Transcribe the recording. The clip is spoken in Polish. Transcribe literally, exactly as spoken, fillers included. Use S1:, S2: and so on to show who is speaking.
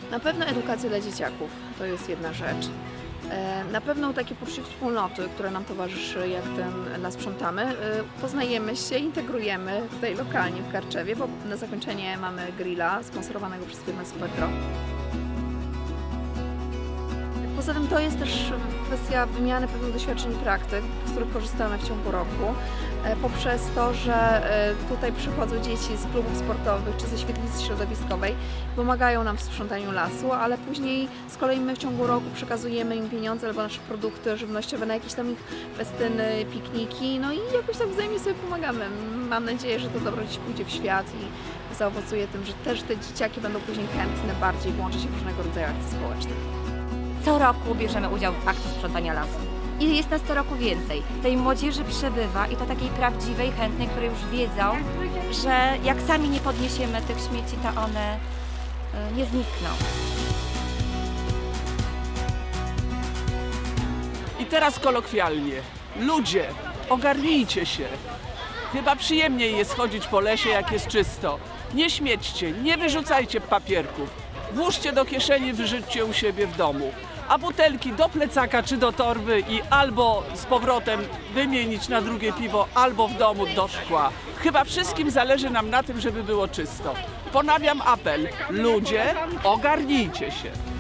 S1: Na pewno edukacja dla dzieciaków to jest jedna rzecz. Na pewno takie poczucie wspólnoty, które nam towarzyszy, jak ten las sprzątamy. Poznajemy się, integrujemy tutaj lokalnie w Karczewie, bo na zakończenie mamy grilla sponsorowanego przez firmę Supergro. Poza tym to jest też kwestia wymiany pewnych doświadczeń i praktyk, z których korzystamy w ciągu roku, poprzez to, że tutaj przychodzą dzieci z klubów sportowych czy ze świetlicy środowiskowej, pomagają nam w sprzątaniu lasu, ale później z kolei my w ciągu roku przekazujemy im pieniądze albo nasze produkty żywnościowe na jakieś tam ich festyny, pikniki, no i jakoś tak wzajemnie sobie pomagamy. Mam nadzieję, że to dobro dziś pójdzie w świat i zaowocuje tym, że też te dzieciaki będą później chętne bardziej włączyć się w różnego rodzaju akcje społeczne.
S2: Co roku bierzemy udział w akcji sprzątania lasu. I jest nas co roku więcej. Tej młodzieży przybywa i to takiej prawdziwej, chętnej, które już wiedzą, że jak sami nie podniesiemy tych śmieci, to one y, nie znikną.
S3: I teraz kolokwialnie. Ludzie, ogarnijcie się. Chyba przyjemniej jest chodzić po lesie, jak jest czysto. Nie śmiećcie, nie wyrzucajcie papierków. Włóżcie do kieszeni, wyrzućcie u siebie w domu. A butelki do plecaka czy do torby i albo z powrotem wymienić na drugie piwo, albo w domu do szkła. Chyba wszystkim zależy nam na tym, żeby było czysto. Ponawiam apel. Ludzie, ogarnijcie się.